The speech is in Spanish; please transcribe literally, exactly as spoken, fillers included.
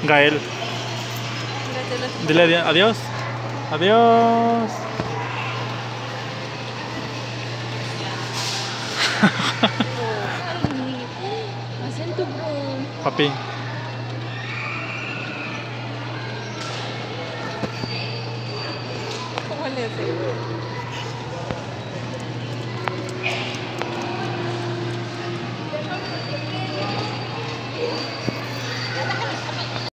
Gael. Dile adi- adiós. Adiós. Ay, acento bro. Papi.